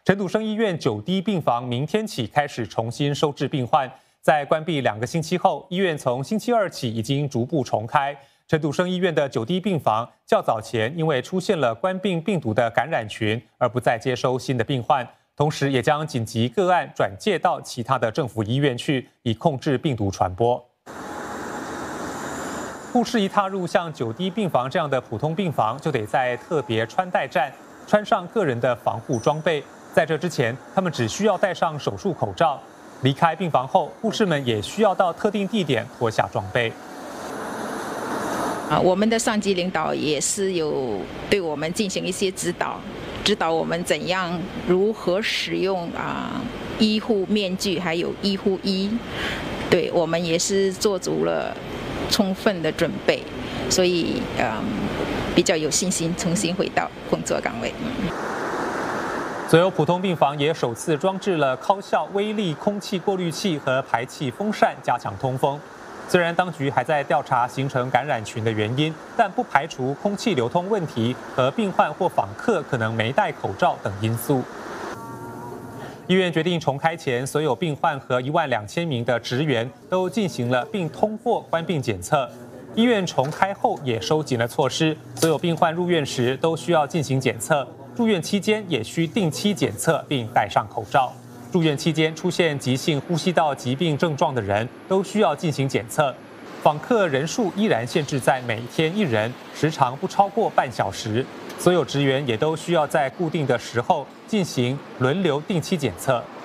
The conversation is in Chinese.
陈笃生医院9D 病房明天起开始重新收治病患，在关闭2个星期后，医院从星期2起已经逐步重开。陈笃生医院的9D 病房较早前因为出现了冠病病毒的感染群，而不再接收新的病患，同时也将紧急个案转介到其他的政府医院去，以控制病毒传播。护士一踏入像9D 病房这样的普通病房，就得在特别穿戴站穿上个人的防护装备。在这之前，他们只需要戴上手术口罩。离开病房后，护士们也需要到特定地点脱下装备。 我们的上级领导也是有对我们进行一些指导我们怎样如何使用医护面具还有医护衣。对我们也是做足了充分的准备，所以比较有信心重新回到工作岗位。 所有普通病房也首次装置了高效微粒空气过滤器和排气风扇，加强通风。虽然当局还在调查形成感染群的原因，但不排除空气流通问题和病患或访客可能没戴口罩等因素。医院决定重开前，所有病患和12000名的职员都进行了并通过冠病检测。医院重开后也收紧了措施，所有病患入院时都需要进行检测。住院期间也需定期检测并戴上口罩。住院期间出现急性呼吸道疾病症状的人都需要进行检测。访客人数依然限制在每天1人，时长不超过半小时。所有职员也都需要在固定的时候进行轮流定期检测。